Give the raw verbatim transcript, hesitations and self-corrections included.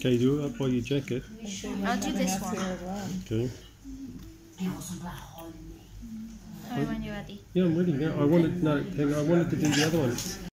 Okay, do it up by your jacket. I'll do this one. Okay. Tell me when you're ready. Yeah, I'm ready now. I wanted no, hang on, I wanted to do the other one.